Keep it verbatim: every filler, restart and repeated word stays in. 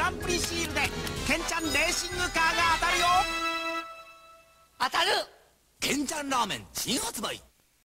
ランプリシールでケンちゃんレーシングカーが当たるよ。 当たる。ケンちゃんラーメン新発売。